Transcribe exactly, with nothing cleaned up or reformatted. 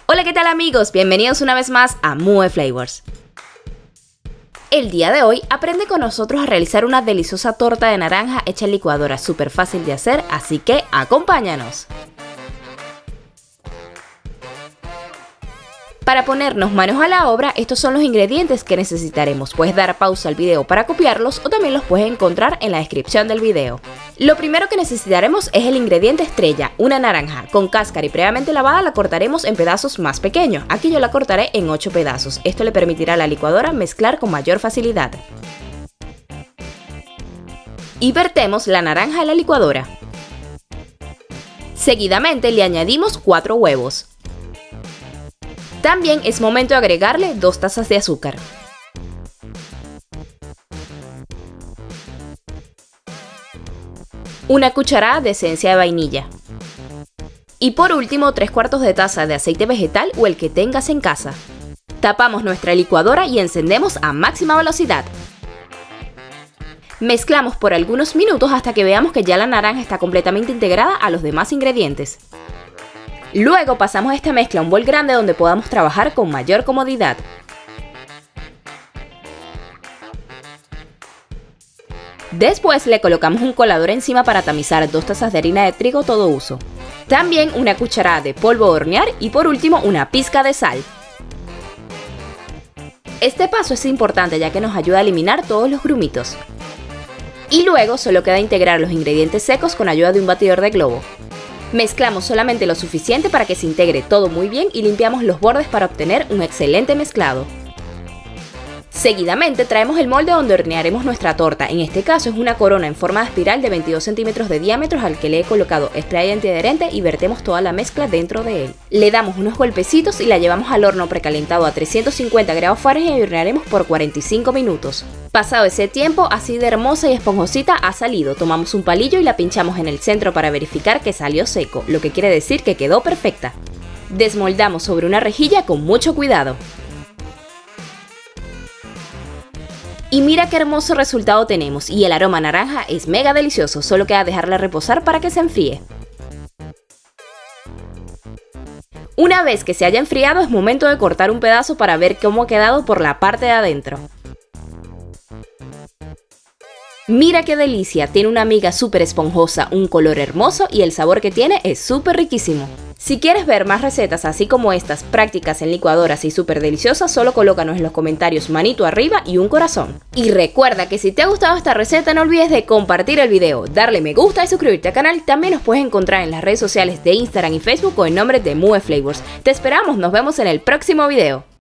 Hola, ¿qué tal amigos? Bienvenidos una vez más a Mue Flavors. El día de hoy aprende con nosotros a realizar una deliciosa torta de naranja hecha en licuadora, súper fácil de hacer, así que acompáñanos. Para ponernos manos a la obra, estos son los ingredientes que necesitaremos. Puedes dar pausa al video para copiarlos o también los puedes encontrar en la descripción del video. Lo primero que necesitaremos es el ingrediente estrella, una naranja. Con cáscara y previamente lavada la cortaremos en pedazos más pequeños. Aquí yo la cortaré en ocho pedazos. Esto le permitirá a la licuadora mezclar con mayor facilidad. Y vertemos la naranja en la licuadora. Seguidamente le añadimos cuatro huevos. También es momento de agregarle dos tazas de azúcar. Una cucharada de esencia de vainilla. Y por último, tres cuartos de taza de aceite vegetal o el que tengas en casa. Tapamos nuestra licuadora y encendemos a máxima velocidad. Mezclamos por algunos minutos hasta que veamos que ya la naranja está completamente integrada a los demás ingredientes. Luego pasamos esta mezcla a un bol grande donde podamos trabajar con mayor comodidad. Después le colocamos un colador encima para tamizar dos tazas de harina de trigo todo uso. También una cucharada de polvo de hornear y por último una pizca de sal. Este paso es importante ya que nos ayuda a eliminar todos los grumitos. Y luego solo queda integrar los ingredientes secos con ayuda de un batidor de globo. Mezclamos solamente lo suficiente para que se integre todo muy bien y limpiamos los bordes para obtener un excelente mezclado. Seguidamente traemos el molde donde hornearemos nuestra torta. En este caso es una corona en forma de espiral de veintidós centímetros de diámetro al que le he colocado spray antiadherente y vertemos toda la mezcla dentro de él. Le damos unos golpecitos y la llevamos al horno precalentado a trescientos cincuenta grados Fahrenheit y hornearemos por cuarenta y cinco minutos. Pasado ese tiempo, así de hermosa y esponjosita ha salido. Tomamos un palillo y la pinchamos en el centro para verificar que salió seco, lo que quiere decir que quedó perfecta. Desmoldamos sobre una rejilla con mucho cuidado. Y mira qué hermoso resultado tenemos, y el aroma naranja es mega delicioso, solo queda dejarla reposar para que se enfríe. Una vez que se haya enfriado es momento de cortar un pedazo para ver cómo ha quedado por la parte de adentro. Mira qué delicia, tiene una miga súper esponjosa, un color hermoso y el sabor que tiene es súper riquísimo. Si quieres ver más recetas así como estas, prácticas en licuadoras y súper deliciosas, solo colócanos en los comentarios manito arriba y un corazón. Y recuerda que si te ha gustado esta receta no olvides de compartir el video, darle me gusta y suscribirte al canal. También nos puedes encontrar en las redes sociales de Instagram y Facebook con el nombre de Mue Flavors. Te esperamos, nos vemos en el próximo video.